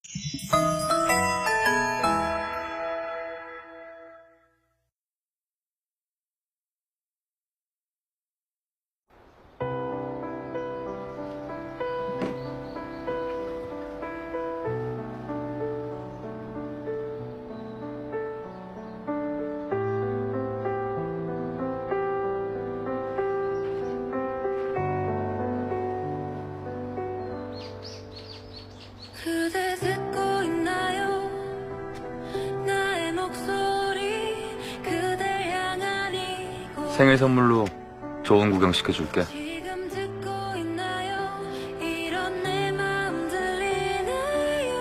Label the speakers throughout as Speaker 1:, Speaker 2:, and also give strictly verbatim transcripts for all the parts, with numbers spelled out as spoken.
Speaker 1: 그대 듣고 있나요? 나의 목소리 그댈 향한 이곳
Speaker 2: 생일 선물로 좋은 구경 시켜줄게.
Speaker 1: 지금 듣고 있나요? 이런 내 마음 들리나요?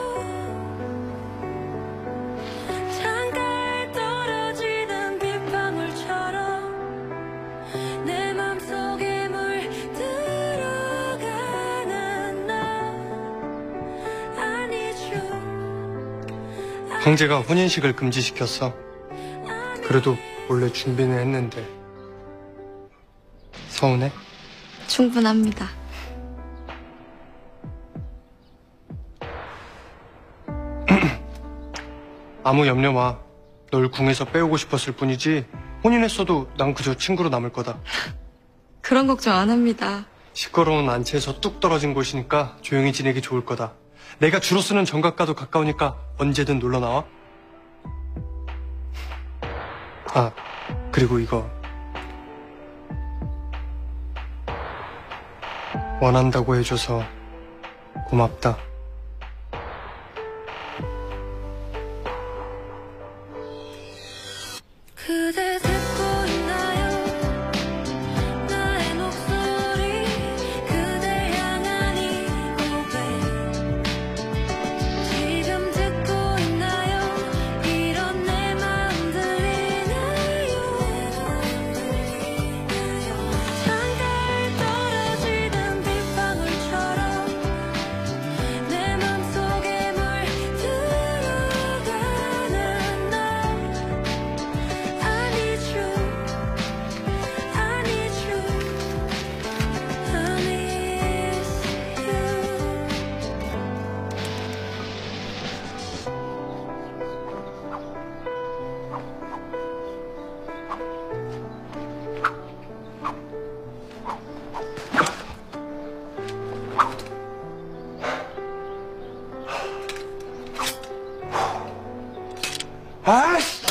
Speaker 1: 창가에 떨어지는 빗방울처럼 내 맘속에 물들어가는 나
Speaker 3: 황제가 혼인식을 금지시켰어. 그래도 몰래 준비는 했는데 서운해?
Speaker 4: 충분합니다.
Speaker 3: 아무 염려 마. 널 궁에서 빼오고 싶었을 뿐이지 혼인했어도 난 그저 친구로 남을 거다.
Speaker 4: 그런 걱정 안 합니다.
Speaker 3: 시끄러운 안채에서 뚝 떨어진 곳이니까 조용히 지내기 좋을 거다. 내가 주로 쓰는 정각과도 가까우니까 언제든 놀러 나와. 아, 그리고 이거 원한다고 해줘서 고맙다.
Speaker 1: 그대 듣고 있나요? 나의 목소리 그댈 향한 이 고백 지금 듣고 있나요? 이런 내 마음 들리나요? 창가에 떨어지는 빗방울처럼 내 맘속에 물들어가는 나 I need you, I need you, I miss you.
Speaker 3: 아이씨!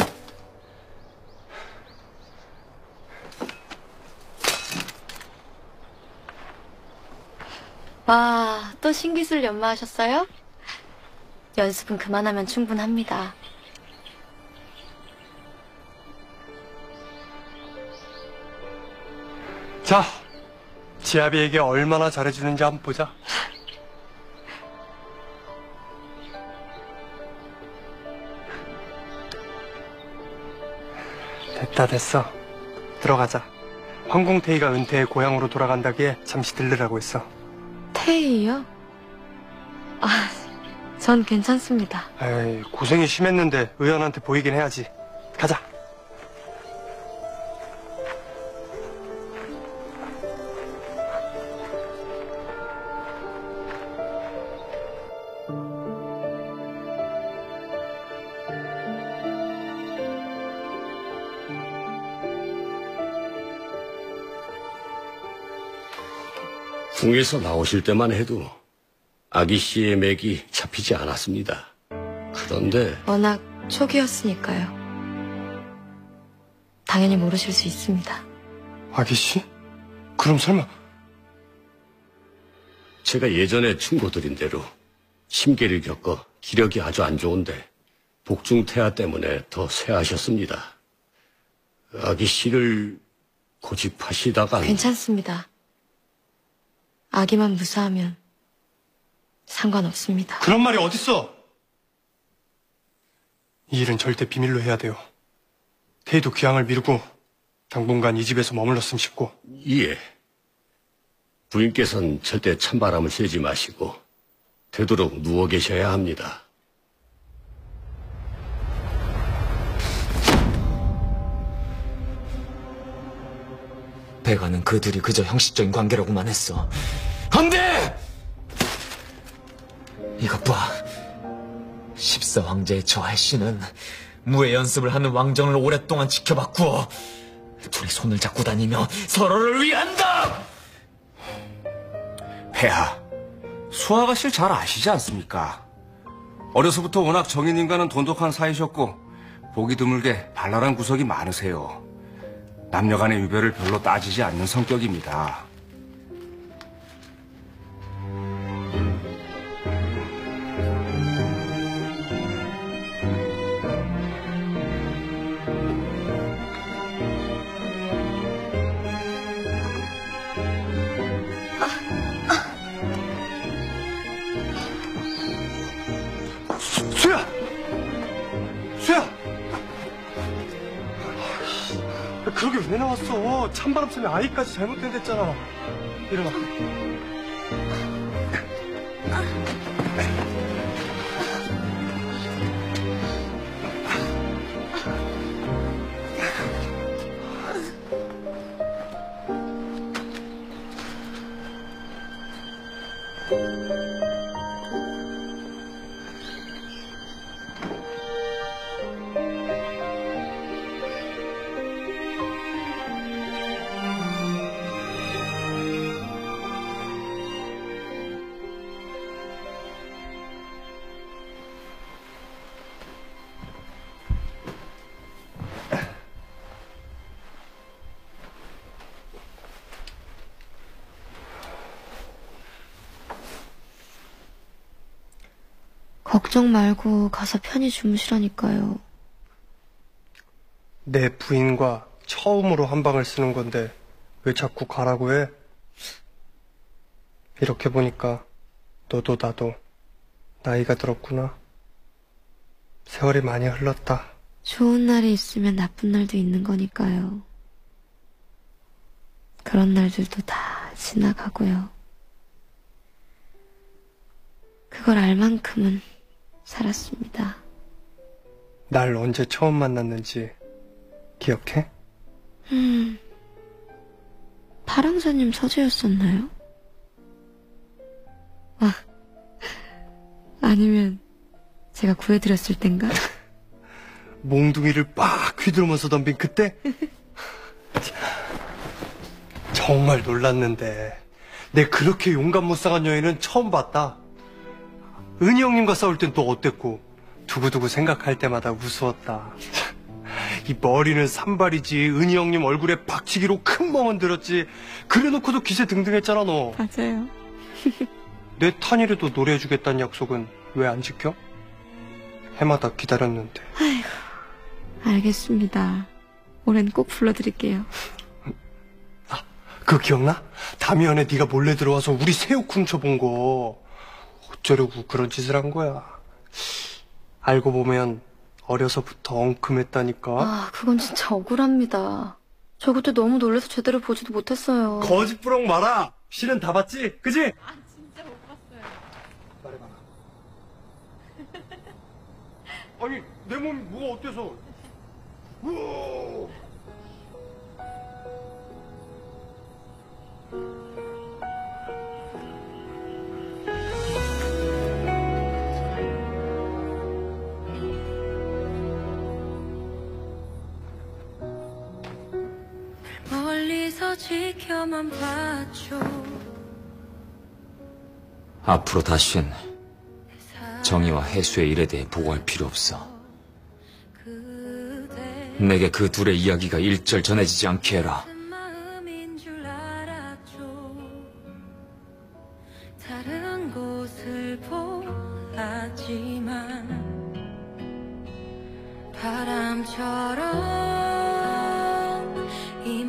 Speaker 4: 와, 또 신기술 연마하셨어요? 연습은 그만하면 충분합니다.
Speaker 3: 자, 지아비에게 얼마나 잘해주는지 한번 보자. 됐다 됐어. 들어가자. 황공태희가 은퇴해 고향으로 돌아간다기에 잠시 들르라고 했어.
Speaker 4: 태희요? 아, 전 괜찮습니다.
Speaker 3: 에이, 고생이 심했는데 의원한테 보이긴 해야지. 가자.
Speaker 5: 궁에서 나오실 때만 해도 아기 씨의 맥이 잡히지 않았습니다. 그런데
Speaker 4: 워낙 초기였으니까요. 당연히 모르실 수 있습니다.
Speaker 3: 아기씨? 그럼 설마
Speaker 5: 제가 예전에 충고드린 대로 심계를 겪어 기력이 아주 안 좋은데 복중태아 때문에 더 쇠하셨습니다. 아기 씨를 고집하시다간
Speaker 4: 괜찮습니다. 아기만 무사하면 상관없습니다.
Speaker 3: 그런 말이 어딨어? 이 일은 절대 비밀로 해야 돼요. 태희도 귀향을 미루고 당분간 이 집에서 머물렀으면 싶고.
Speaker 5: 예. 부인께서는 절대 찬바람을 쐬지 마시고 되도록 누워 계셔야 합니다.
Speaker 6: 배가는 그 둘이 그저 형식적인 관계라고만 했어. 안 돼! 이것 봐. 십사 황제의 저 해씨는 무예 연습을 하는 왕정을 오랫동안 지켜봤고 둘이 손을 잡고 다니며 서로를 위한다!
Speaker 7: 폐하, 수아가 실 잘 아시지 않습니까? 어려서부터 워낙 정인님과는 돈독한 사이셨고 보기 드물게 발랄한 구석이 많으세요. 남녀 간의 유별을 별로 따지지 않는 성격입니다.
Speaker 3: 수야! 수야! 그러게 왜 나왔어? 찬바람 쐬면 아이까지 잘못된댔잖아. 일어나.
Speaker 4: 걱정 말고 가서 편히 주무시라니까요.
Speaker 3: 내 부인과 처음으로 한 방을 쓰는 건데 왜 자꾸 가라고 해? 이렇게 보니까 너도 나도 나이가 들었구나. 세월이 많이 흘렀다.
Speaker 4: 좋은 날이 있으면 나쁜 날도 있는 거니까요. 그런 날들도 다 지나가고요. 그걸 알 만큼은 살았습니다.
Speaker 3: 날 언제 처음 만났는지 기억해?
Speaker 4: 음, 파랑사님 처제였었나요? 아, 아니면 제가 구해드렸을 땐가?
Speaker 3: 몽둥이를 빡 휘두르면서 덤빈 그때? 정말 놀랐는데 내 그렇게 용감무쌍한 여인은 처음 봤다. 은희 형님과 싸울 땐 또 어땠고 두고두고 생각할 때마다 우스웠다. 이 머리는 산발이지 은희 형님 얼굴에 박치기로 큰 멍은 들었지. 그래놓고도 기세 등등했잖아 너.
Speaker 4: 맞아요.
Speaker 3: 내 탄이라도 노래해주겠다는 약속은 왜 안 지켜? 해마다 기다렸는데.
Speaker 4: 아이고, 알겠습니다. 올해는 꼭 불러드릴게요.
Speaker 3: 아, 그거 기억나? 다미안에 네가 몰래 들어와서 우리 새우 훔쳐본 거. 어쩌려고 그런 짓을 한 거야. 알고 보면 어려서부터 엉큼했다니까.
Speaker 4: 아, 그건 진짜 억울합니다. 저 그때 너무 놀라서 제대로 보지도 못했어요.
Speaker 3: 거짓부렁 마라. 실은 다 봤지? 그지? 아 진짜 못 봤어요. 말해봐라. 아니 내 몸이 뭐가 어때서? 우와.
Speaker 1: 멀리서 지켜만 봤죠.
Speaker 2: 앞으로 다신 정의와 해수의 일에 대해 보고할 필요 없어.
Speaker 1: 그대
Speaker 2: 내게 그 둘의 이야기가 일절 전해지지 않게 해라.
Speaker 1: 마음인 줄 알았죠. 다른 곳을 보았지만 바람처럼 이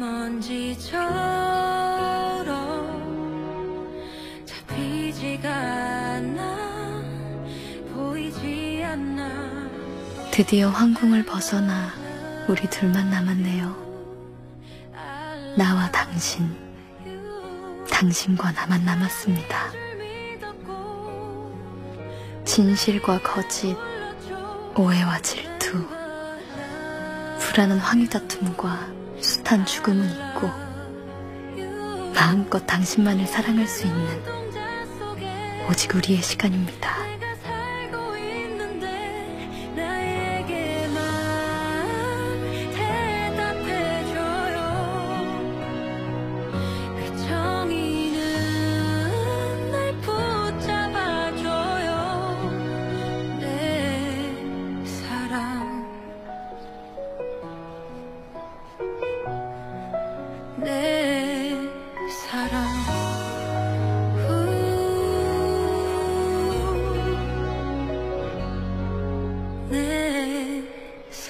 Speaker 1: 먼지처럼 잡히지가 않아 보이지 않나.
Speaker 4: 드디어 황궁을 벗어나 우리 둘만 남았네요. 나와 당신, 당신과 나만 남았습니다. 진실과 거짓, 오해와 질투, 불안한 황유 다툼과 숱한 죽음은 있고 마음껏 당신만을 사랑할 수 있는 오직 우리의 시간입니다.
Speaker 1: 내가 살고 있는데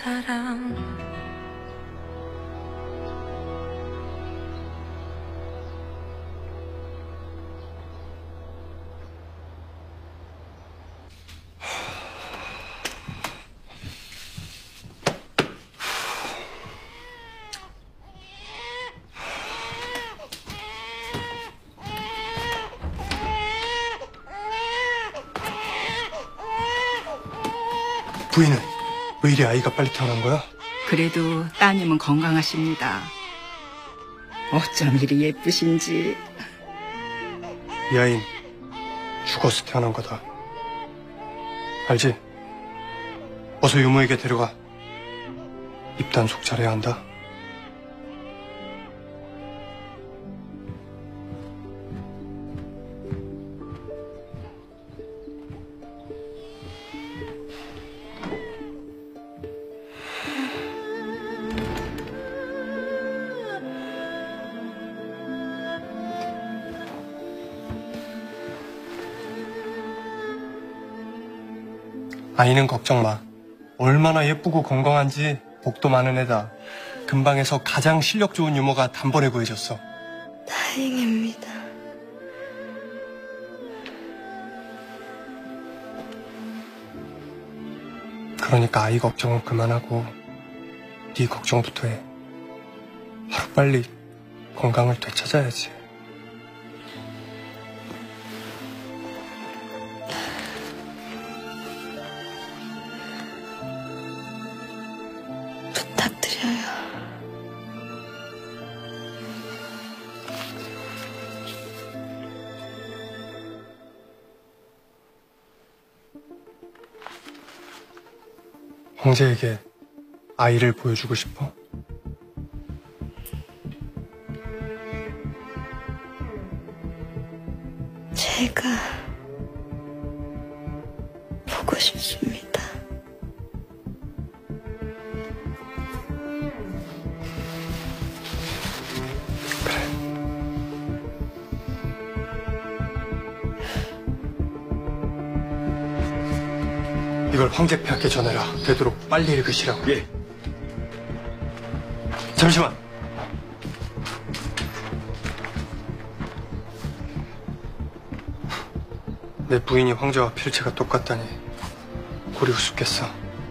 Speaker 1: 사람
Speaker 3: 부인은 왜 이리 아이가 빨리 태어난 거야?
Speaker 8: 그래도 따님은 건강하십니다. 어쩜 이리 예쁘신지.
Speaker 3: 이 아이는 죽어서 태어난 거다. 알지? 어서 유모에게 데려가. 입단속 잘해야 한다. 아이는 걱정 마. 얼마나 예쁘고 건강한지 복도 많은 애다. 근방에서 가장 실력 좋은 유모가 단번에 구해줬어.
Speaker 4: 다행입니다.
Speaker 3: 그러니까 아이 걱정은 그만하고 네 걱정부터 해. 하루빨리 건강을 되찾아야지.
Speaker 4: 부탁드려요.
Speaker 3: 형제에게 아이를 보여주고 싶어?
Speaker 4: 제가 보고 싶습니다.
Speaker 3: 이걸 황제폐하께 전해라. 되도록 빨리 읽으시라고.
Speaker 5: 예.
Speaker 3: 잠시만. 내 부인이 황제와 필체가 똑같다니 고리 우습겠어.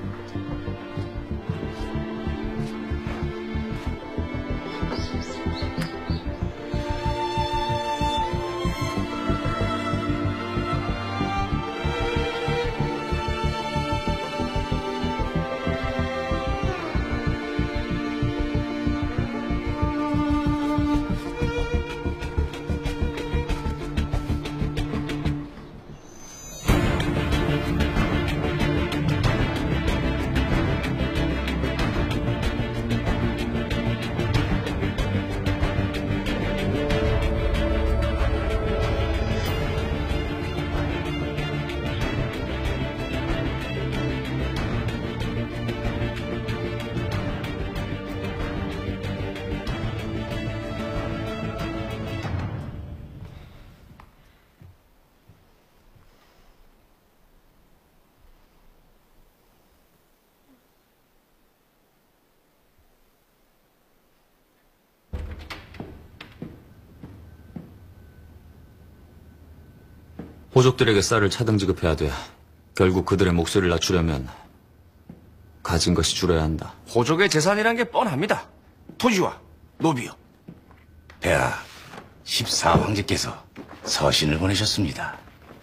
Speaker 2: 호족들에게 쌀을 차등 지급해야 돼. 결국 그들의 목소리를 낮추려면 가진 것이 줄어야 한다.
Speaker 7: 호족의 재산이란 게 뻔합니다. 토지와 노비요.
Speaker 5: 폐하, 십사 황제께서 서신을 보내셨습니다.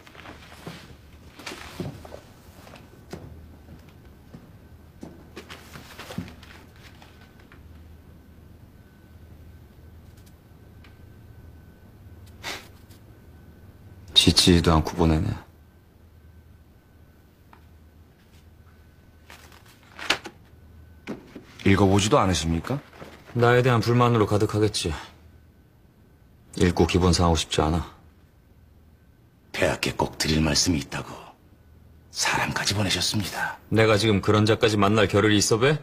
Speaker 2: 지치지도 않고 보내네.
Speaker 7: 읽어보지도 않으십니까?
Speaker 2: 나에 대한 불만으로 가득하겠지. 읽고 기분 상하고 싶지 않아.
Speaker 5: 폐하께 꼭 드릴 말씀이 있다고 사람까지 보내셨습니다.
Speaker 2: 내가 지금 그런 자까지 만날 겨를이 있어 배?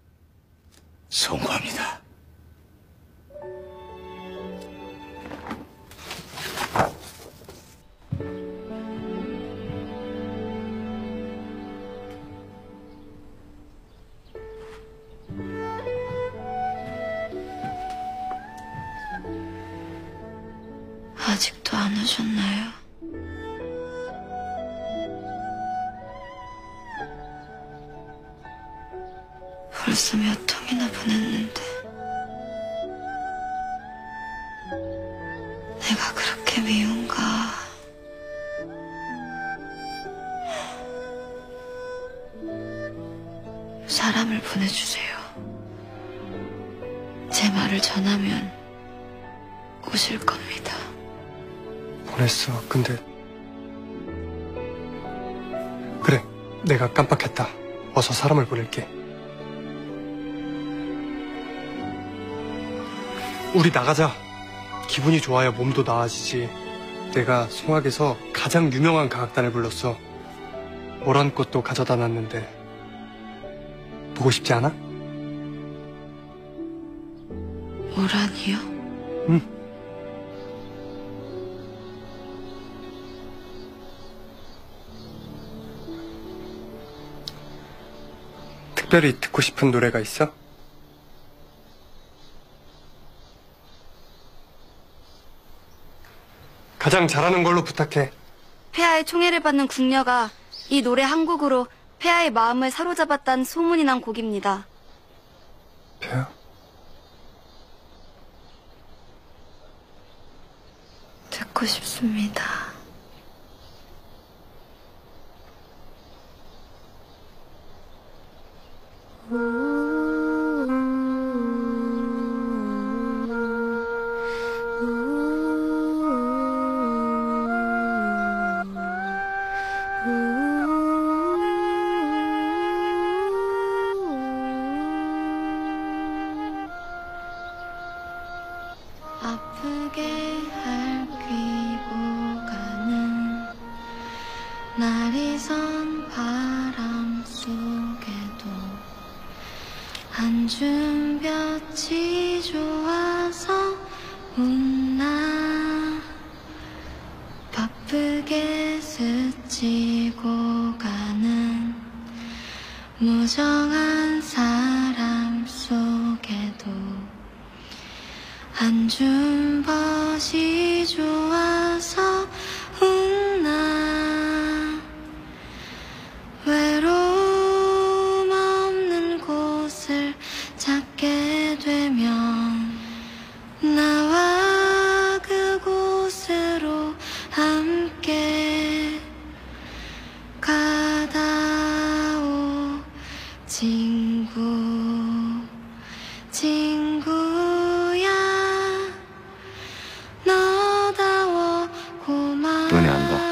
Speaker 5: 송구합니다.
Speaker 4: 아직도 안 오셨나요? 벌써 몇 통이나 보냈는데 내가 그렇게 미운가? 사람을 보내주세요. 제 말을 전하면 오실 겁니다.
Speaker 3: 보냈어. 근데 그래, 내가 깜빡했다. 어서 사람을 보낼게. 우리 나가자. 기분이 좋아야 몸도 나아지지. 내가 송악에서 가장 유명한 가학단을 불렀어. 모란 꽃도 가져다 놨는데 보고 싶지 않아?
Speaker 4: 모란이요?
Speaker 3: 응. 특별히 듣고 싶은 노래가 있어? 가장 잘하는 걸로 부탁해.
Speaker 9: 폐하의 총애를 받는 궁녀가 이 노래 한 곡으로 폐하의 마음을 사로잡았다는 소문이 난 곡입니다.
Speaker 3: 폐하?
Speaker 4: 듣고 싶습니다. 아프게 핥히고 가는 날이 선 바람 속에도 한줌 볕이 좋아서 웃나. 바쁘게 스치고 가는 무정한 사람 속에도 한줌 벗이 좋아서 웃나. 외로움 없는 곳을 찾게 되면 나와 그곳으로 함께 가다오 친구. 친구야 너다워 고마워.
Speaker 2: 눈이 안 봐.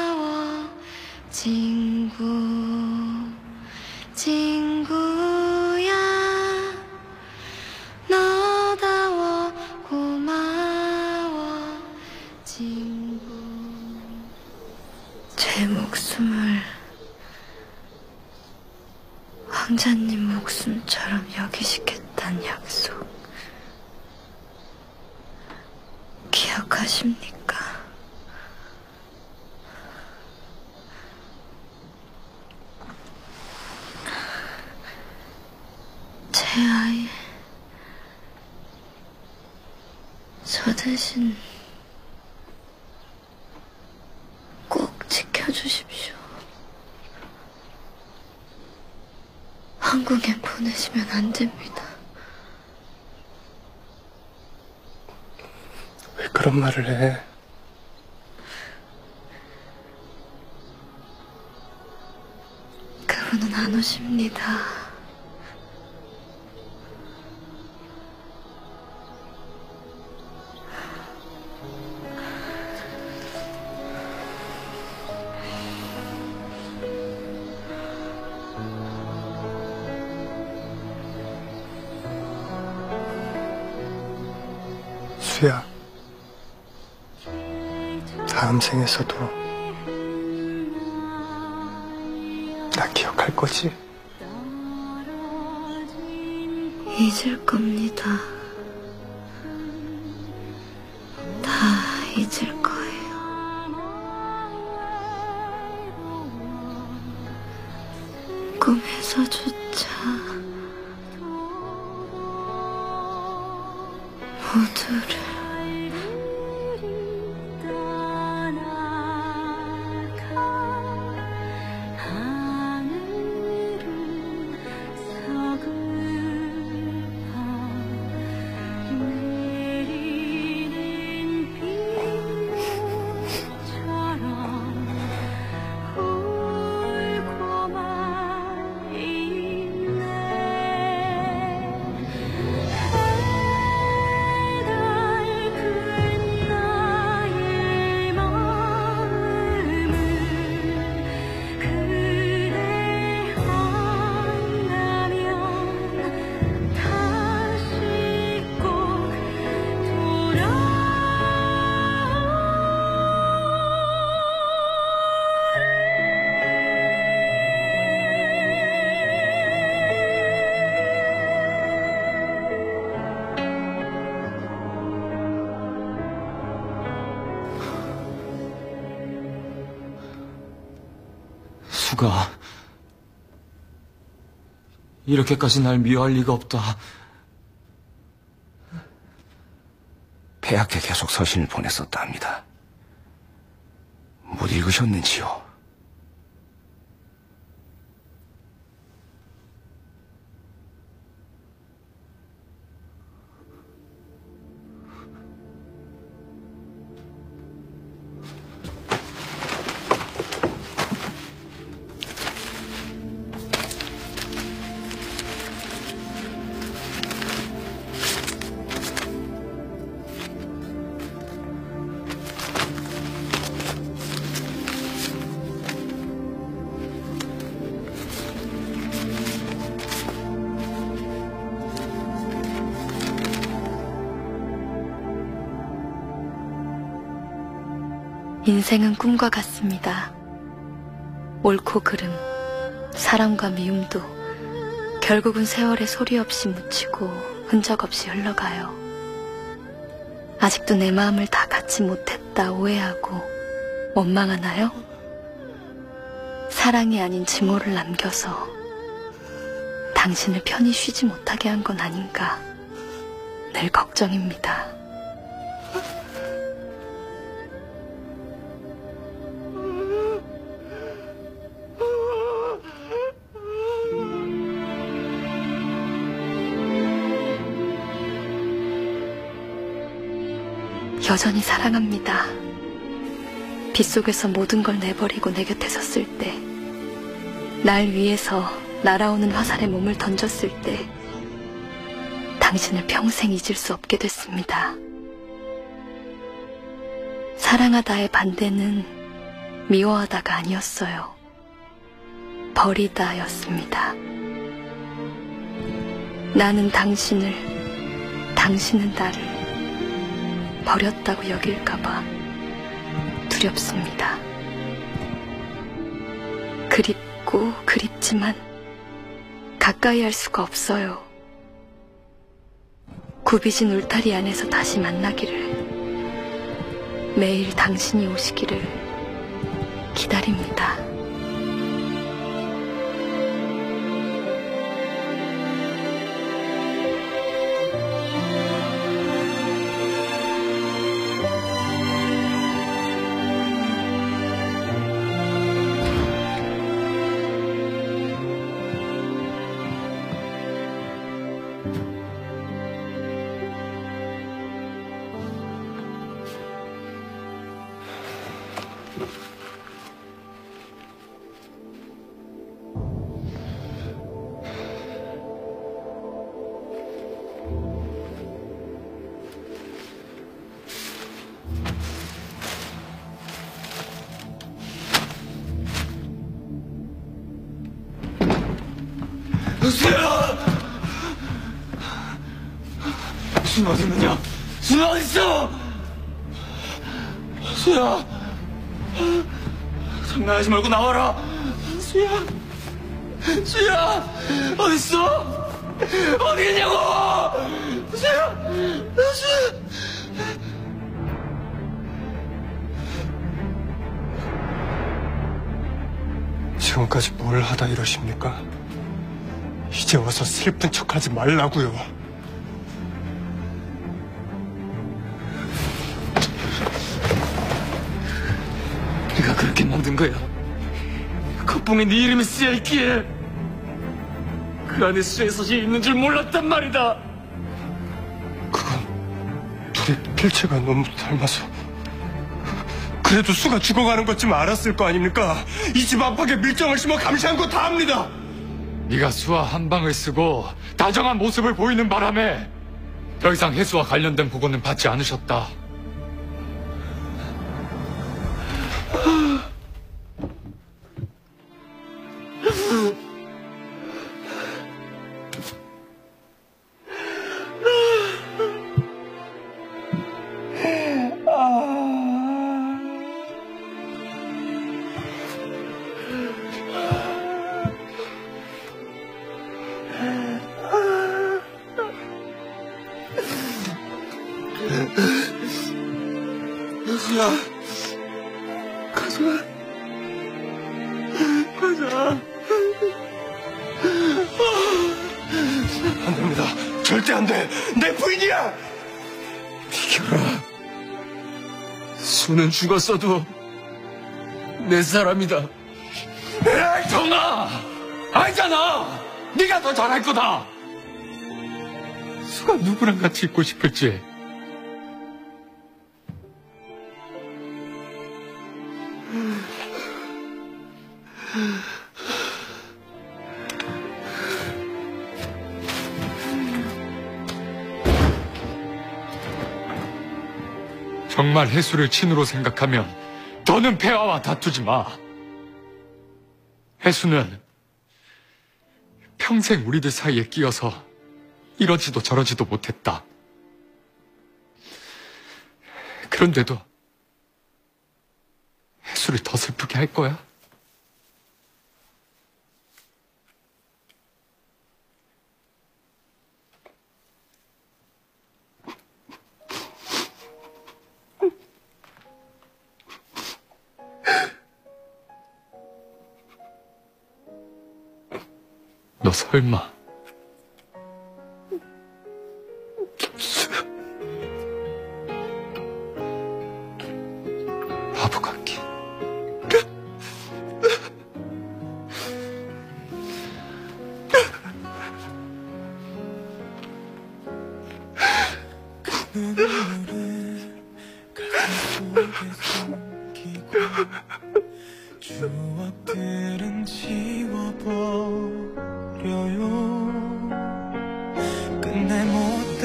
Speaker 9: 친구. 친구야 너다워 고마워. 친구. 제 목숨을 왕자님 목숨처럼 여기시겠다는 약속 기억하십니까? 제 아이, 저 대신 꼭 지켜주십시오. 한국에 보내시면 안 됩니다.
Speaker 3: 왜 그런 말을 해?
Speaker 4: 그분은 안 오십니다.
Speaker 3: 수야, 다음 생에서도 나 기억할 거지?
Speaker 4: 잊을 겁니다. 다 잊을 거예요. 꿈에서조차 모두를
Speaker 6: 수가 이렇게까지 날 미워할 리가 없다.
Speaker 7: 폐하께 계속 서신을 보냈었다 합니다. 못 읽으셨는지요?
Speaker 4: 인생은 꿈과 같습니다. 옳고 그름, 사랑과 미움도 결국은 세월의 소리 없이 묻히고 흔적 없이 흘러가요. 아직도 내 마음을 다 갖지 못했다 오해하고 원망하나요? 사랑이 아닌 증오를 남겨서 당신을 편히 쉬지 못하게 한 건 아닌가 늘 걱정입니다. 여전히 사랑합니다. 빗속에서 모든 걸 내버리고 내 곁에 섰을 때, 날 위해서 날아오는 화살에 몸을 던졌을 때 당신을 평생 잊을 수 없게 됐습니다. 사랑하다의 반대는 미워하다가 아니었어요. 버리다였습니다. 나는 당신을, 당신은 나를 버렸다고 여길까봐 두렵습니다. 그립고 그립지만 가까이 할 수가 없어요. 굽이진 울타리 안에서 다시 만나기를, 매일 당신이 오시기를 기다립니다.
Speaker 6: 수야! 수야 어디 있느냐? 수야 어디 있어? 수야! 장난하지 말고 나와라! 수야! 수야! 어디 있어? 어디 있냐고! 수야! 수야!
Speaker 3: 지금까지 뭘 하다 이러십니까? 이제 와서 슬픈 척하지 말라고요.
Speaker 6: 네가 그렇게 만든 거야. 컵봉에 네 이름이 쓰여있기에 그 안에 수의 서식이 있는 줄 몰랐단 말이다.
Speaker 3: 그건 둘이 필체가 너무 닮아서. 그래도 수가 죽어가는 것 좀 알았을 거 아닙니까? 이 집 안팎에 밀정을 심어 감시한 거 다 압니다.
Speaker 10: 네가 수와 한 방을 쓰고 다정한 모습을 보이는 바람에 더 이상 해수와 관련된 보고는 받지 않으셨다.
Speaker 6: 수야, 가자, 가자.
Speaker 3: 절대 안 돼. 내 부인이야.
Speaker 6: 비켜라. 수는 죽었어도 내 사람이다. 에이, 정아! 알잖아! 네가 더 잘할 거다! 수가 누구랑 같이 있고 싶을지. 정말 해수를 친으로 생각하면 더는 폐하와 다투지 마. 해수는 평생 우리들 사이에 끼어서 이러지도 저러지도 못했다. 그런데도 해수를 더 슬프게 할 거야? 너 설마 바보 같기.
Speaker 11: 추억들은 지워버려요. 끝내 못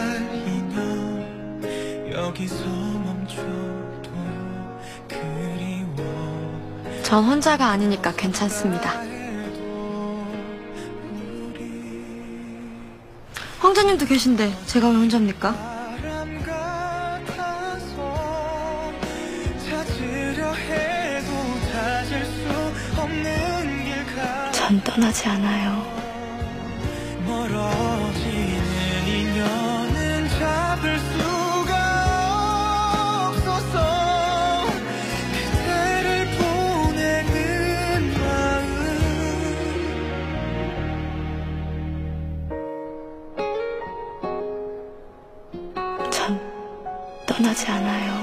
Speaker 11: 달리면 여기서 멈춰둬요. 그리워.
Speaker 4: 전 혼자가 아니니까 괜찮습니다. 황자님도 계신데 제가 왜 혼자입니까? 전 떠나지 않아요.
Speaker 11: 멀어지는 인연은 잡을 수가 없어서 그대를 보내는
Speaker 4: 마음. 전 떠나지 않아요.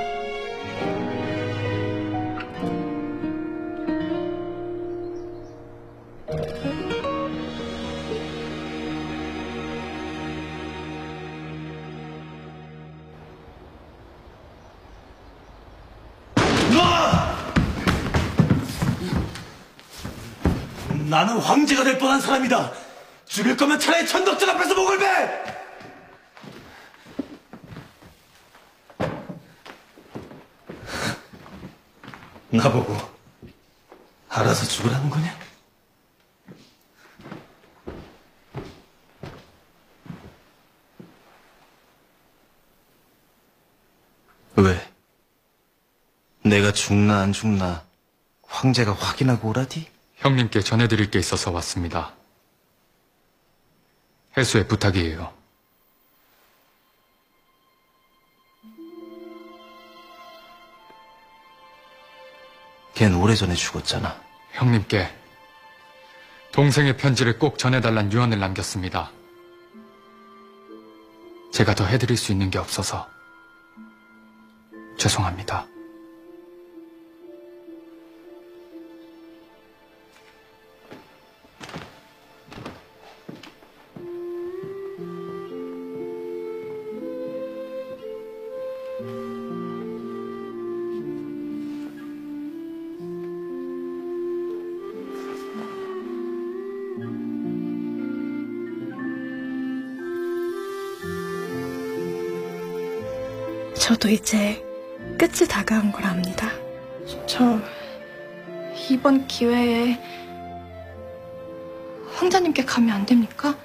Speaker 12: 나는 황제가 될 뻔한 사람이다. 죽일 거면 차라리 천덕들 앞에서 목을 배! 나보고 알아서 죽으라는 거냐?
Speaker 13: 왜? 내가 죽나 안 죽나 황제가 확인하고 오라디?
Speaker 10: 형님께 전해드릴 게 있어서 왔습니다. 해수의 부탁이에요.
Speaker 13: 걘 오래전에 죽었잖아.
Speaker 10: 형님께 동생의 편지를 꼭 전해달란 유언을 남겼습니다. 제가 더 해드릴 수 있는 게 없어서 죄송합니다.
Speaker 14: 저도 이제 끝이 다가온 걸 압니다. 저 이번 기회에 황자님께 가면 안 됩니까?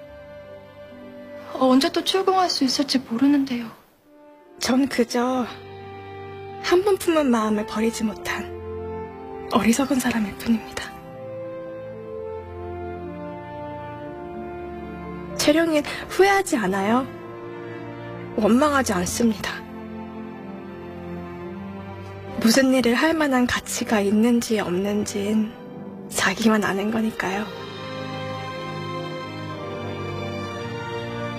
Speaker 14: 언제 또 출궁할 수 있을지 모르는데요. 전 그저 한 번 품은 마음을 버리지 못한 어리석은 사람일 뿐입니다. 채령이 후회하지 않아요. 원망하지 않습니다. 무슨 일을 할 만한 가치가 있는지 없는진 자기만 아는 거니까요.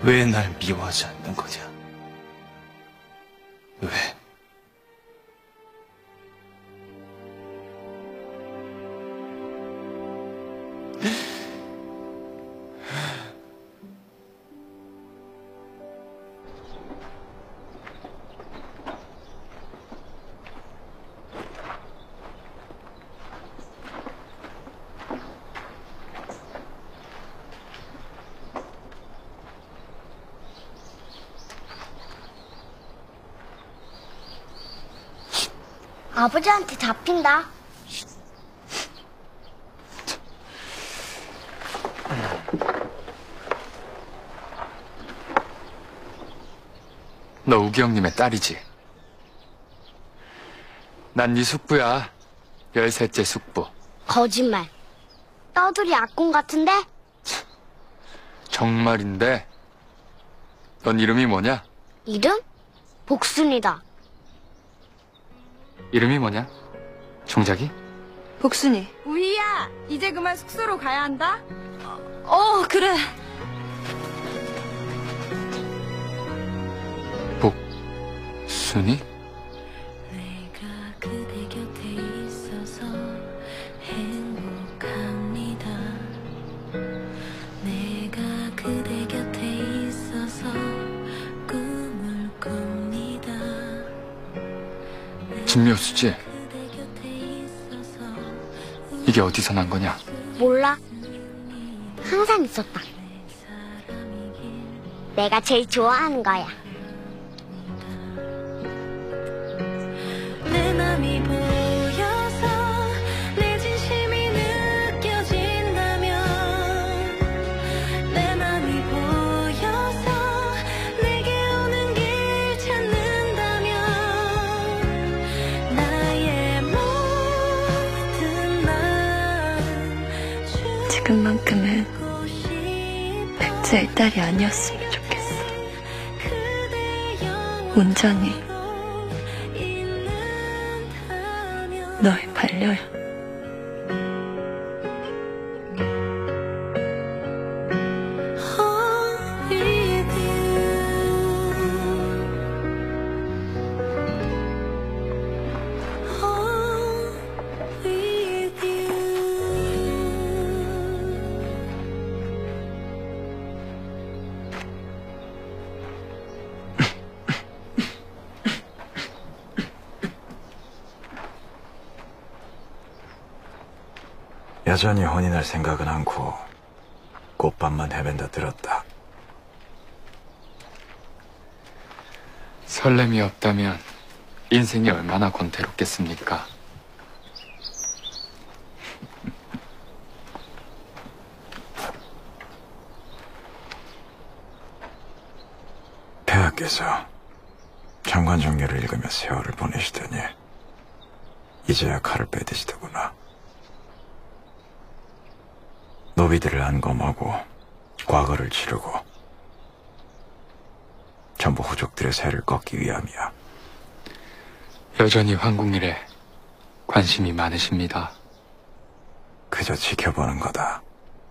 Speaker 13: 왜 날 미워하지 않는 거냐? 왜?
Speaker 15: 아버지한테 잡힌다.
Speaker 10: 너 우기 형님의 딸이지? 난 네 숙부야. 열셋째 숙부.
Speaker 15: 거짓말. 떠들이 악공 같은데?
Speaker 10: 정말인데. 넌 이름이 뭐냐?
Speaker 15: 이름? 복순이다.
Speaker 10: 이름이 뭐냐? 종작이?
Speaker 4: 복순이.
Speaker 9: 우희야, 이제 그만 숙소로 가야 한다.
Speaker 4: 어, 그래.
Speaker 10: 복순이?
Speaker 1: 내가 그대 곁에 있어서 행복합니다. 내가 그대 곁에 있어서 꿈을 꿉니다.
Speaker 10: 진묘수지? 이게 어디서 난 거냐?
Speaker 15: 몰라. 항상 있었다. 내가 제일 좋아하는 거야.
Speaker 1: 내 맘이 보여서 내 진심이 느껴진다면 내 맘이 보여서 내게 오는 길 찾는다면 나의 모든 맘
Speaker 4: 지금만큼은 백제의 딸이 아니었으면 좋겠어. 온전히 너의 반려야.
Speaker 16: 여전히 혼이 날 생각은 않고 꽃밤만 헤맨다 들었다.
Speaker 10: 설렘이 없다면 인생이 얼마나 권태롭겠습니까?
Speaker 16: 폐하께서 정관정렬을 읽으며 세월을 보내시더니 이제야 칼을 빼드시더구나. 노비들을 안검하고 과거를 치르고 전부 후족들의 세를 꺾기 위함이야.
Speaker 10: 여전히 황궁일에 관심이 많으십니다.
Speaker 16: 그저 지켜보는 거다.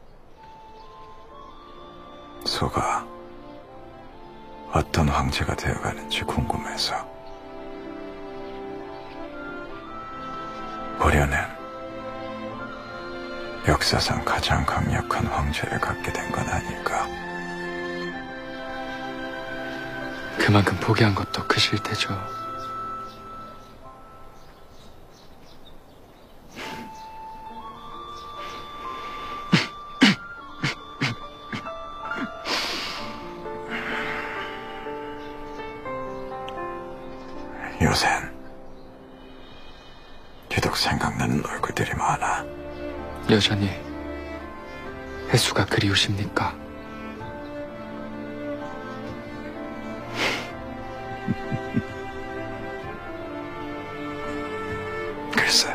Speaker 16: 소가 어떤 황제가 되어가는지 궁금해서. 고려는 역사상 가장 강력한 황제를 갖게 된 건 아닐까.
Speaker 10: 그만큼 포기한 것도 크실 테죠.
Speaker 16: 요샌 유독 생각나는 얼굴들이 많아.
Speaker 10: 여전히 혜수가 그리우십니까?
Speaker 16: 글쎄.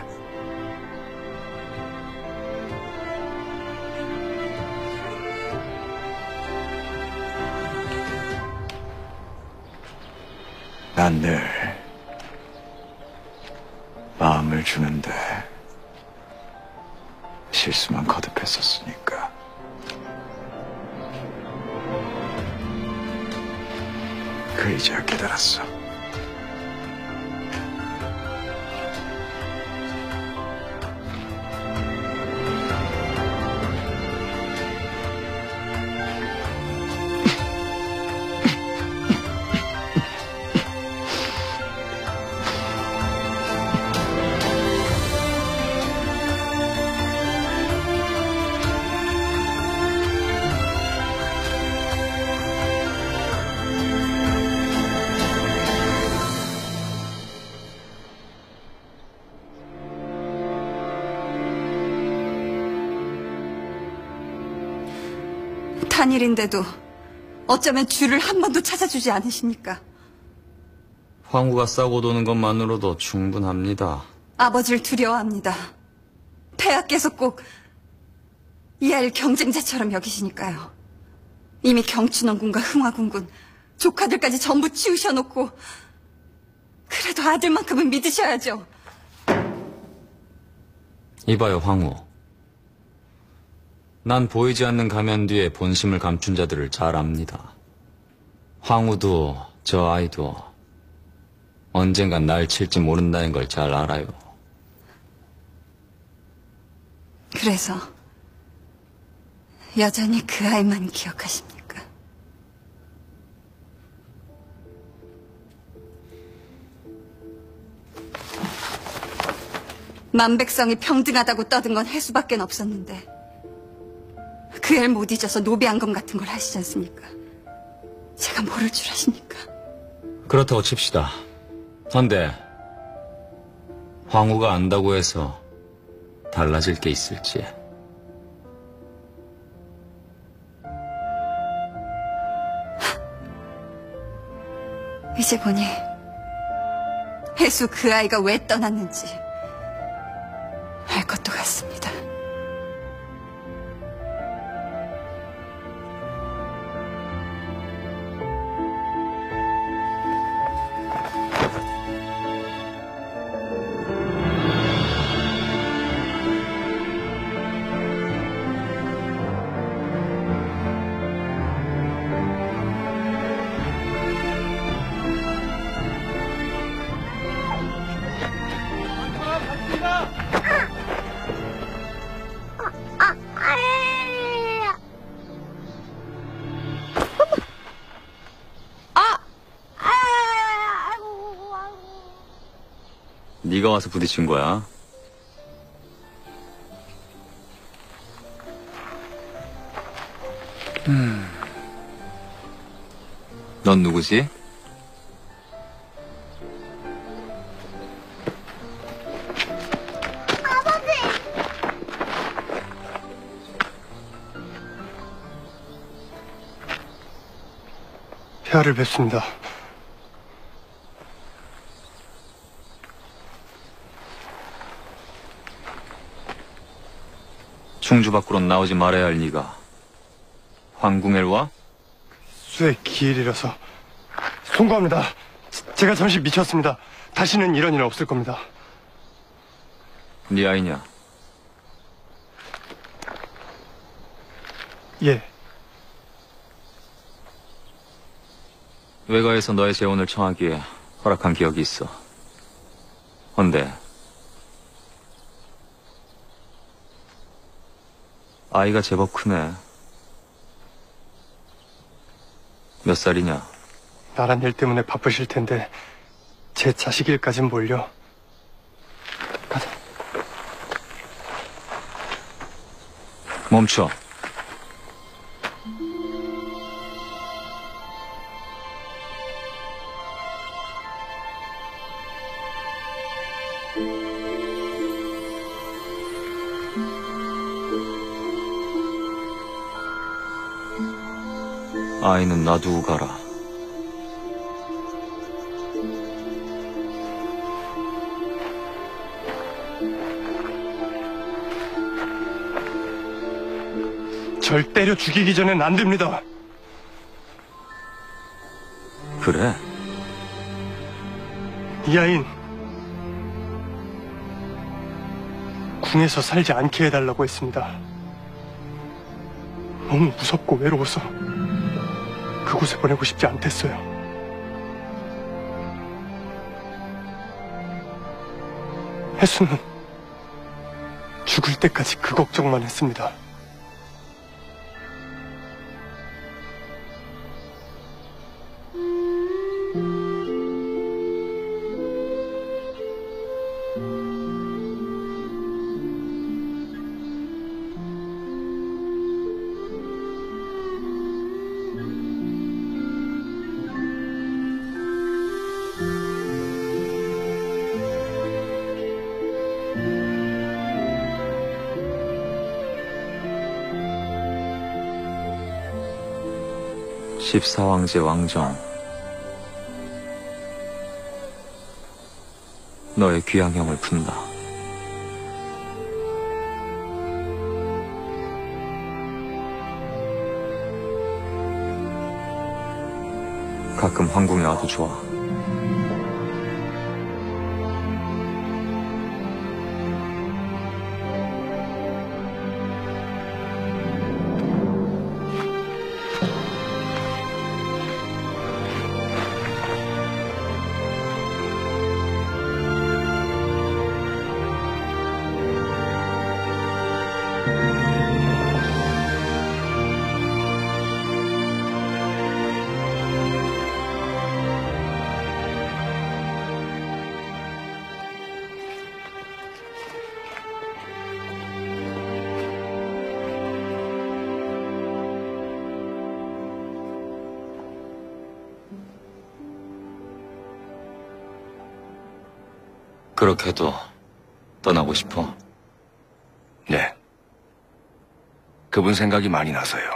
Speaker 16: 난 늘 마음을 주는데 실수만 거듭했었으니까. 그이제야 깨달았어.
Speaker 17: 탄일인데도 어쩌면 주를 한 번도 찾아주지 않으십니까?
Speaker 2: 황후가 싸고 도는 것만으로도 충분합니다.
Speaker 17: 아버지를 두려워합니다. 폐하께서 꼭 이 아이를 경쟁자처럼 여기시니까요. 이미 경춘원군과 흥화군군, 조카들까지 전부 치우셔놓고 그래도 아들만큼은 믿으셔야죠.
Speaker 2: 이봐요, 황후. 난 보이지 않는 가면 뒤에 본심을 감춘 자들을 잘 압니다. 황후도 저 아이도 언젠간 날 칠지 모른다는 걸 잘 알아요.
Speaker 17: 그래서 여전히 그 아이만 기억하십니까? 만백성이 평등하다고 떠든 건 해수밖엔 없었는데 그 애를 못 잊어서 노비앙금 같은 걸 하시지 않습니까? 제가 모를 줄 아십니까?
Speaker 2: 그렇다고 칩시다. 헌데 황후가 안다고 해서 달라질 게 있을지.
Speaker 17: 이제 보니 해수 그 아이가 왜 떠났는지 알 것도 같습니다.
Speaker 2: 네가 와서 부딪힌 거야. 음. 넌 누구지?
Speaker 3: 폐하를 뵙습니다.
Speaker 2: 충주 밖으로 나오지 말아야 할 네가 황궁에 와?
Speaker 3: 수의 기일이라서 송구합니다. 제가 잠시 미쳤습니다. 다시는 이런 일 없을 겁니다.
Speaker 2: 네 아이냐?
Speaker 3: 예.
Speaker 2: 외가에서 너의 재혼을 청하기에 허락한 기억이 있어. 헌데 아이가 제법 크네. 몇 살이냐?
Speaker 3: 나란 일 때문에 바쁘실 텐데 제 자식 일까진 몰려. 가자.
Speaker 2: 멈춰. 아이는 놔두고 가라.
Speaker 3: 절 때려 죽이기 전엔 안 됩니다.
Speaker 2: 그래?
Speaker 3: 이 아이는 궁에서 살지 않게 해달라고 했습니다. 너무 무섭고 외로워서 그곳에 보내고 싶지 않댔어요. 혜수는 죽을 때까지 그 걱정만 했습니다.
Speaker 2: 십사왕제 왕정, 너의 귀양형을 푼다. 가끔 황궁에 와도 좋아. 그렇게도 떠나고 싶어?
Speaker 7: 네. 그분 생각이 많이 나서요.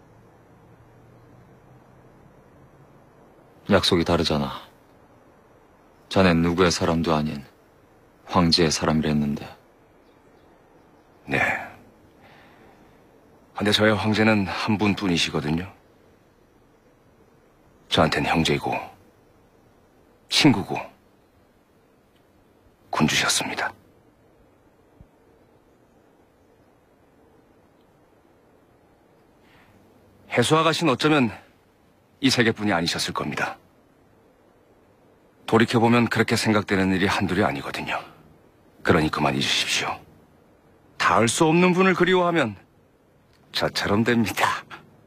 Speaker 2: 약속이 다르잖아. 자넨 누구의 사람도 아닌 황제의 사람이랬는데.
Speaker 7: 네. 근데 저의 황제는 한 분뿐이시거든요. 저한텐 형제이고 친구고 군주셨습니다. 해수 아가씨는 어쩌면 이 세계뿐이 아니셨을 겁니다. 돌이켜보면 그렇게 생각되는 일이 한둘이 아니거든요. 그러니 그만 잊으십시오. 닿을 수 없는 분을 그리워하면 저처럼 됩니다.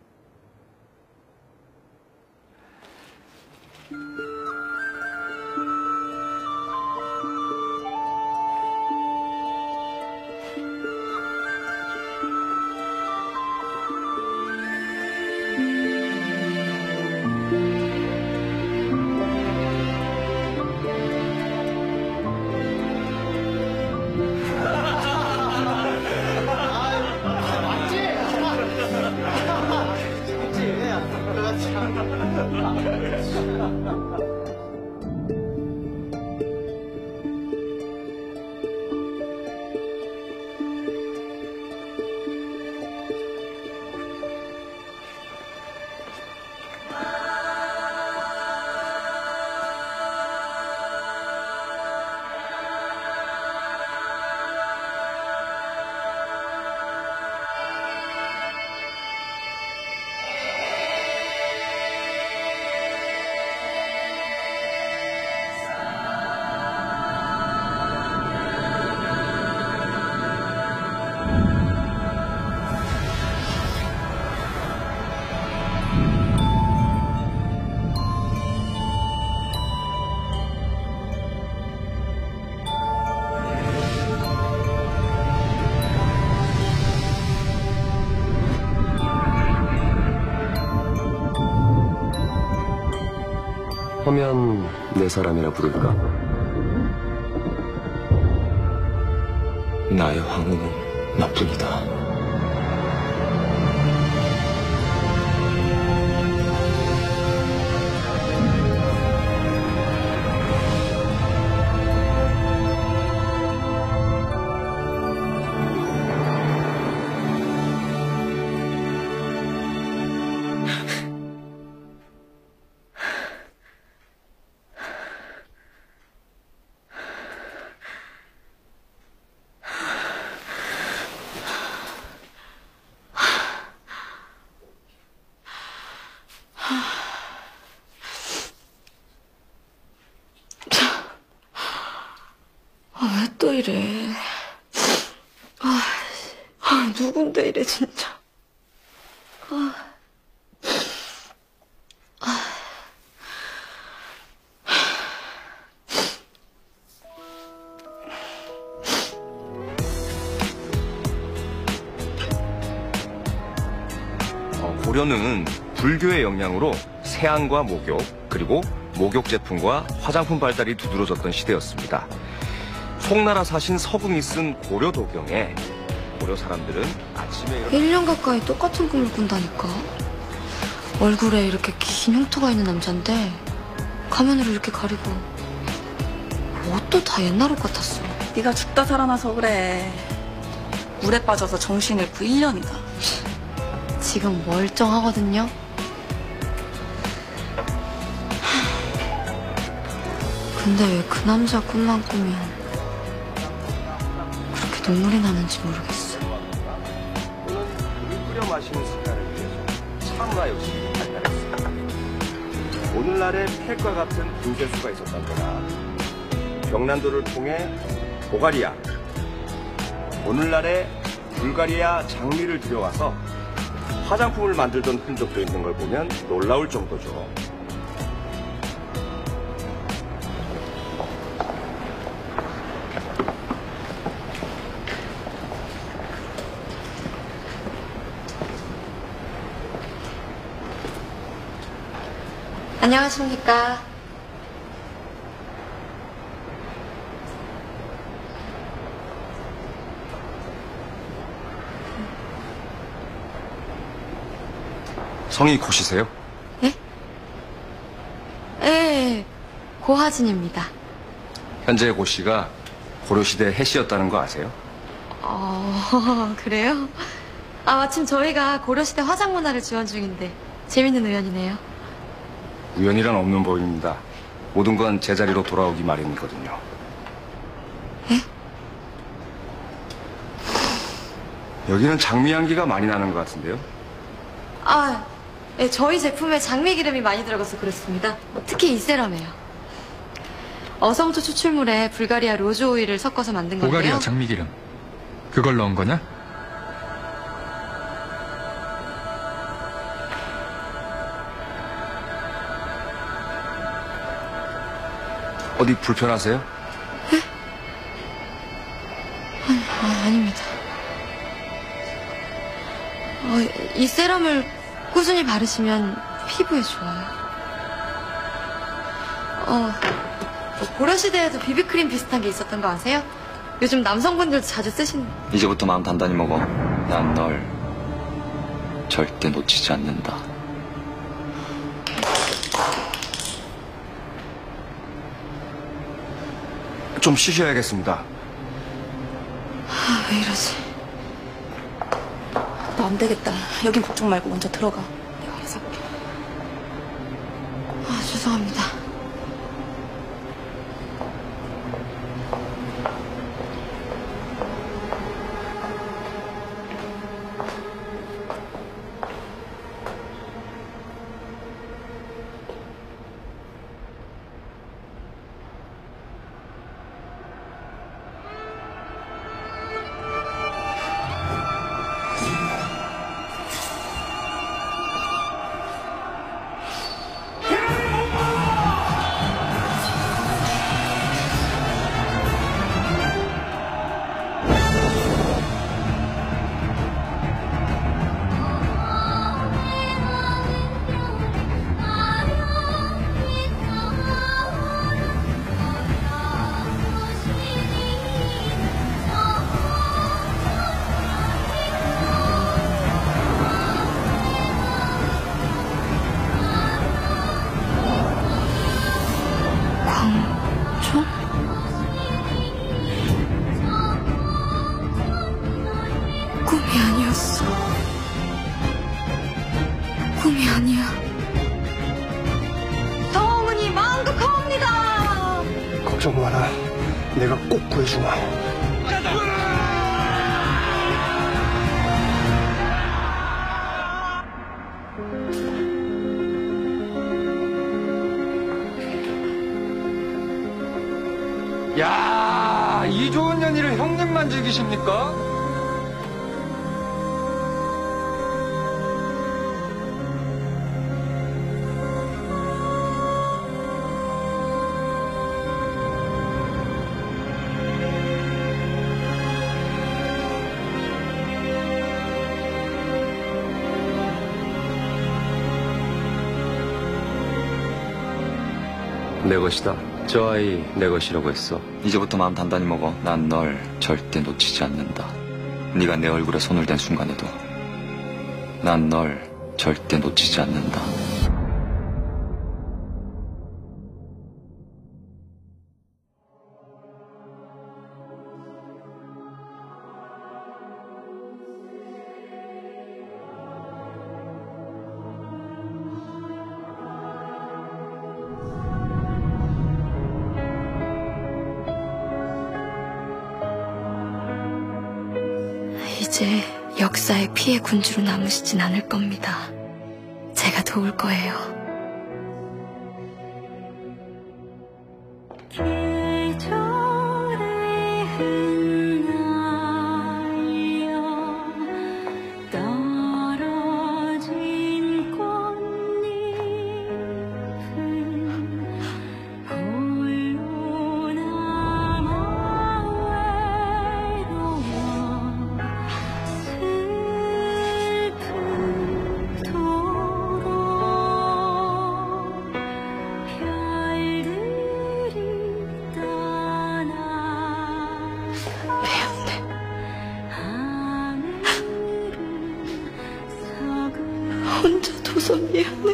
Speaker 5: 하면 내 사람이라 부를까?
Speaker 2: 나의 황후는 나뿐이다.
Speaker 4: 또 이래. 아, 아 누군데 이래 진짜. 아. 아.
Speaker 7: 어, 고려는 불교의 영향으로 세안과 목욕, 그리고 목욕 제품과 화장품 발달이 두드러졌던 시대였습니다. 송나라 사신 서궁이 쓴 고려 도경에 고려 사람들은 아침에 일어나
Speaker 4: 일 년 가까이 똑같은 꿈을 꾼다니까. 얼굴에 이렇게 긴 흉터가 있는 남잔데 가면으로 이렇게 가리고 옷도 다 옛날 옷 같았어.
Speaker 18: 네가 죽다 살아나서 그래. 물에 빠져서 정신 잃고 일 년이다.
Speaker 4: 지금 멀쩡하거든요. 근데 왜 그 남자 꿈만 꾸면 그렇게 눈물이 나는지 모르겠어.
Speaker 7: 물을 끓여 마시는 습관을 위해서 사우나 역시 발달했습니다. 오늘날의 팩과 같은 분쇄수가 있었다거나 경란도를 통해 보가리아, 오늘날의 불가리아 장미를 들여와서 화장품을 만들던 흔적도 있는 걸 보면 놀라울 정도죠.
Speaker 4: 안녕하십니까.
Speaker 7: 성이 고시세요?
Speaker 4: 예? 예, 고하진입니다.
Speaker 7: 현재 고씨가 고려시대 해씨였다는 거 아세요?
Speaker 4: 어, 그래요? 아, 마침 저희가 고려시대 화장문화를 지원 중인데 재밌는 우연이네요.
Speaker 7: 우연이란 없는 법입니다. 모든 건 제자리로 돌아오기 마련이거든요.
Speaker 4: 예?
Speaker 7: 여기는 장미 향기가 많이 나는 것 같은데요?
Speaker 4: 아, 예, 저희 제품에 장미 기름이 많이 들어가서 그렇습니다. 특히 이 세럼에요. 어성초 추출물에 불가리아 로즈 오일을 섞어서 만든 건데요.
Speaker 10: 보가리아 장미기름. 그걸 넣은 거냐?
Speaker 7: 어디 불편하세요?
Speaker 4: 예? 아니, 아, 아닙니다. 어, 이 세럼을 꾸준히 바르시면 피부에 좋아요. 어, 고려시대에도 비비크림 비슷한 게 있었던 거 아세요? 요즘 남성분들도 자주 쓰시는.
Speaker 2: 이제부터 마음 단단히 먹어. 난 널 절대 놓치지 않는다.
Speaker 7: 좀 쉬셔야겠습니다.
Speaker 4: 아, 왜 이러지?
Speaker 18: 너 안 되겠다. 여긴 걱정 말고 먼저 들어가. 내가 알아서 할게.
Speaker 4: 아, 죄송합니다. 꿈이 아니었어. 꿈이 아니야. 성은이 망극하옵니다.
Speaker 3: 걱정 마라. 내가 꼭 구해주마.
Speaker 6: 야, 이 이 좋은 연희를 형님만 즐기십니까?
Speaker 2: 내 것이다. 저 아이 내 것이라고 했어. 이제부터 마음 단단히 먹어. 난 널 절대 놓치지 않는다. 네가 내 얼굴에 손을 댄 순간에도 난 널 절대 놓치지 않는다.
Speaker 4: 이제 역사의 피해 군주로 남으시진 않을 겁니다. 제가 도울 거예요.
Speaker 1: 계절에 흩날려 떨어진 꽃잎은 홀로 남아 외로워 슬프도록 별들이 떠나
Speaker 4: 미안해. 혼자 둬서 미안해.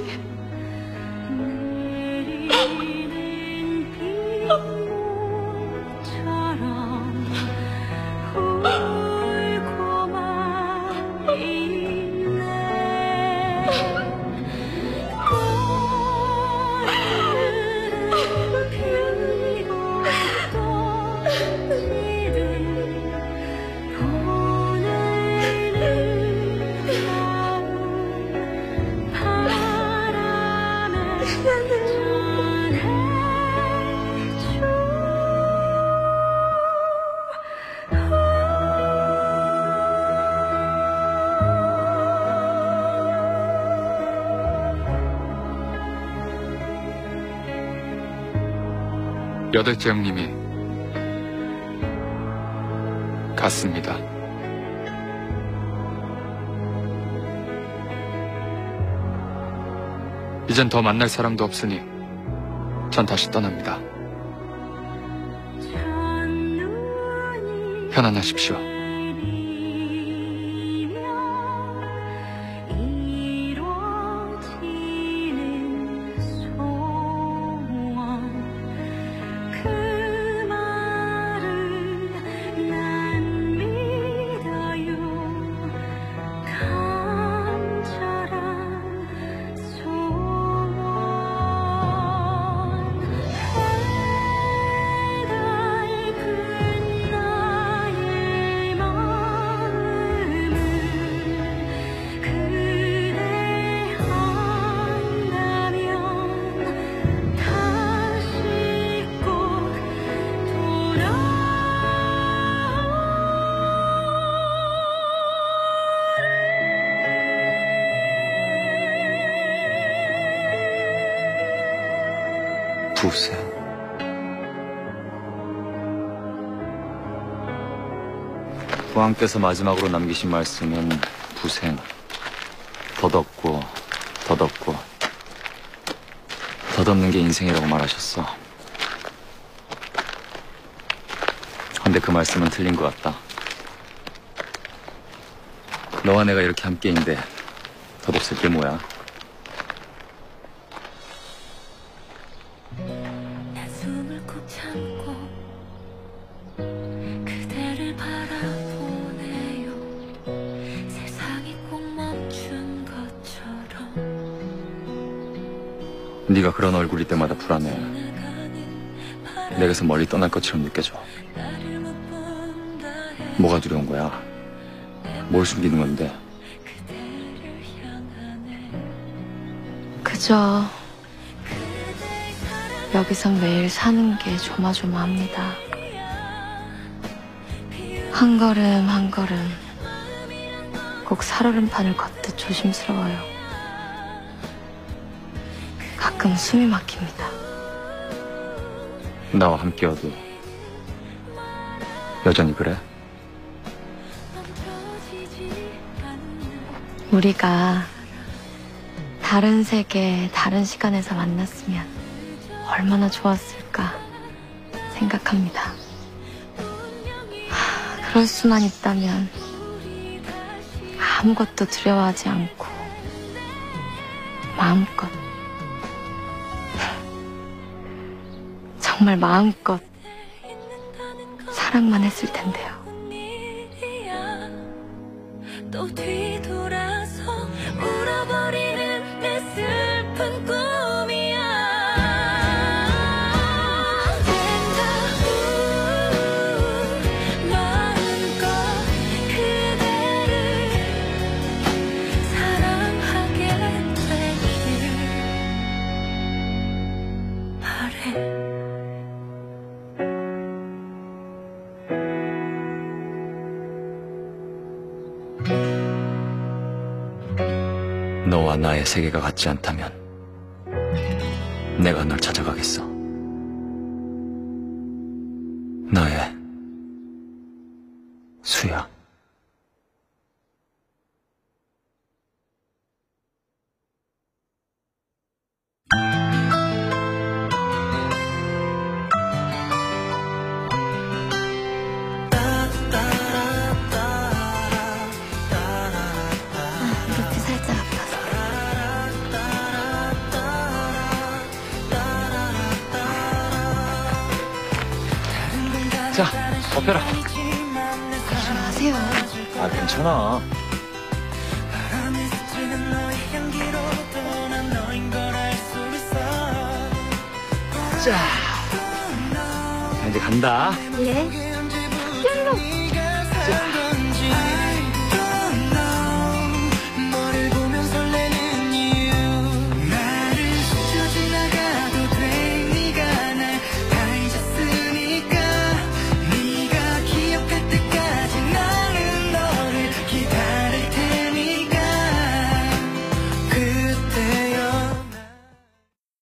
Speaker 10: 여덟째 형님이 갔습니다. 이젠 더 만날 사람도 없으니 전 다시 떠납니다. 편안하십시오.
Speaker 2: 부세. 왕께서 마지막으로 남기신 말씀은 부생. 덧없고 덧없고 덧없는 게 인생이라고 말하셨어. 근데 그 말씀은 틀린 것 같다. 너와 내가 이렇게 함께인데 덧없을 게 뭐야?
Speaker 1: 숨을 꼭 참고 그대를 바라보네요. 세상이 꼭 멈춘 것처럼.
Speaker 2: 네가 그런 얼굴일 때마다 불안해. 내게서 멀리 떠날 것처럼 느껴져. 뭐가 두려운 거야? 뭘 숨기는 건데?
Speaker 4: 그저 여기서 매일 사는 게 조마조마합니다. 한 걸음 한 걸음 꼭 살얼음판을 걷듯 조심스러워요. 가끔 숨이 막힙니다.
Speaker 2: 나와 함께여도 여전히 그래?
Speaker 4: 우리가 다른 세계, 다른 시간에서 만났으면 얼마나 좋았을까 생각합니다. 하, 그럴 수만 있다면 아무것도 두려워하지 않고 마음껏, 정말 마음껏 사랑만 했을 텐데요.
Speaker 1: 또 뒤돌아서 울어버리는 내 슬픈 꿈이야. 내가 우 마음껏 그대를 사랑하게 되길 바래.
Speaker 2: 너와 나의 세계가 같지 않다면 내가 널 찾아가겠어. 나의 수야.
Speaker 4: 무릎이 살짝 아파서.
Speaker 2: 자, 오페라.
Speaker 4: 조심하세요.
Speaker 2: 아, 괜찮아. 자, 자, 이제 간다.
Speaker 4: 예?
Speaker 2: 자.